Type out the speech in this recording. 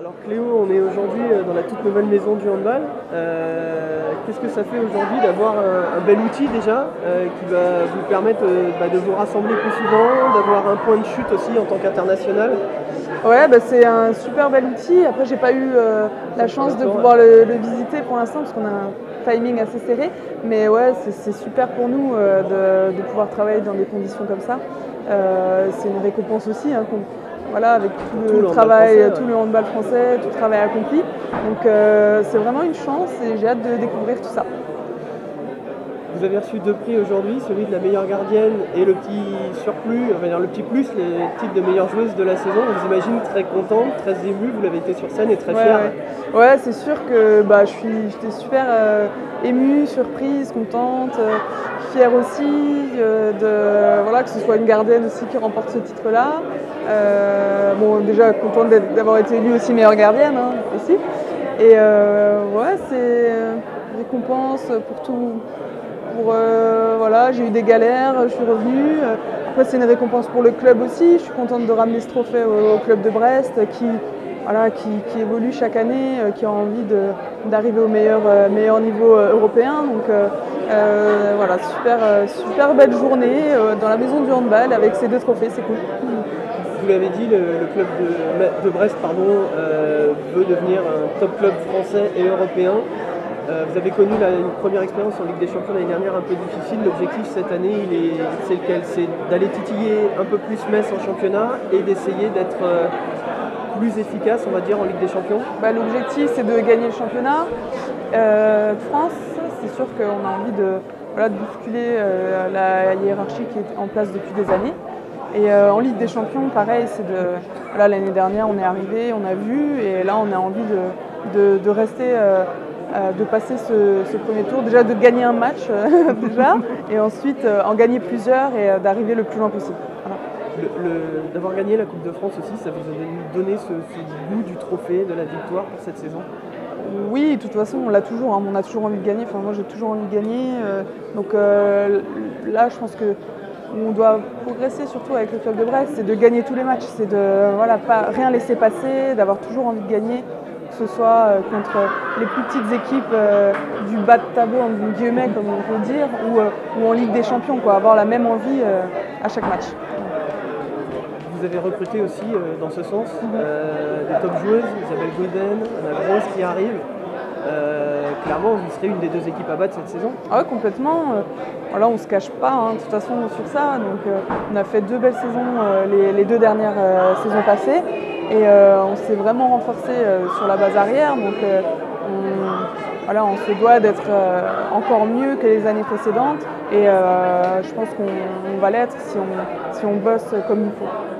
Alors Cléo, on est aujourd'hui dans la toute nouvelle maison du handball. Qu'est-ce que ça fait aujourd'hui d'avoir un bel outil déjà qui va vous permettre de vous rassembler plus souvent, d'avoir un point de chute aussi en tant qu'international? Ouais, c'est un super bel outil. Après, j'ai pas eu la chance de pouvoir le visiter pour l'instant parce qu'on a un timing assez serré. Mais ouais, c'est super pour nous de pouvoir travailler dans des conditions comme ça. C'est une récompense aussi, hein, voilà, avec tout le travail, français, tout le handball français, tout le travail accompli. Donc c'est vraiment une chance et j'ai hâte de découvrir tout ça. Vous avez reçu 2 prix aujourd'hui, celui de la meilleure gardienne et le petit surplus, enfin le petit plus, les titres de meilleure joueuse de la saison. On vous imagine très contente, très émue, vous l'avez été sur scène et très fière. Ouais, c'est sûr que j'étais super émue, surprise, contente, fière aussi que ce soit une gardienne aussi qui remporte ce titre-là. Déjà contente d'avoir été élue aussi meilleure gardienne aussi. Et c'est récompense pour tout. J'ai eu des galères, je suis revenue. Après, c'est une récompense pour le club aussi. Je suis contente de ramener ce trophée au club de Brest qui évolue chaque année, qui a envie d'arriver au meilleur niveau européen. Donc super belle journée dans la maison du handball avec ces 2 trophées, c'est cool. Vous l'avez dit, le club de Brest veut devenir un top club français et européen. Vous avez connu une première expérience en Ligue des Champions l'année dernière un peu difficile. L'objectif cette année, c'est lequel? C'est d'aller titiller un peu plus Metz en championnat et d'essayer d'être plus efficace, on va dire, en Ligue des Champions. L'objectif, c'est de gagner le championnat de France. C'est sûr qu'on a envie de bousculer la hiérarchie qui est en place depuis des années. Et en Ligue des Champions, pareil, l'année dernière, on est arrivé, on a vu, et là, on a envie de rester, de passer ce premier tour, déjà de gagner un match, déjà, et ensuite en gagner plusieurs et d'arriver le plus loin possible. Voilà. D'avoir gagné la Coupe de France aussi, ça vous a donné ce goût du trophée, de la victoire pour cette saison? Oui, de toute façon, on l'a toujours, on a toujours envie de gagner, moi j'ai toujours envie de gagner. Là, je pense que on doit progresser surtout avec le club de Brest, c'est de gagner tous les matchs, c'est de pas rien laisser passer, d'avoir toujours envie de gagner, que ce soit contre les plus petites équipes du bas de tableau, en guillemets, comme on peut dire, ou en Ligue des Champions, avoir la même envie à chaque match. Vous avez recruté aussi dans ce sens des top joueuses, Isabelle Godin, Anna Gross qui arrive. Clairement, vous serez une des 2 équipes à battre cette saison? Ah ouais, complètement. On ne se cache pas de toute façon sur ça. Donc, on a fait 2 belles saisons les 2 dernières saisons passées et on s'est vraiment renforcé sur la base arrière. Donc, on se doit d'être encore mieux que les années précédentes et je pense qu'on va l'être si on bosse comme il faut.